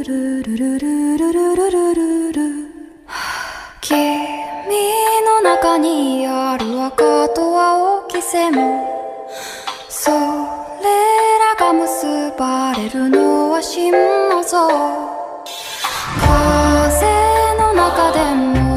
君の中にある赤と青き線それらが結ばれるのは心の像風の中でも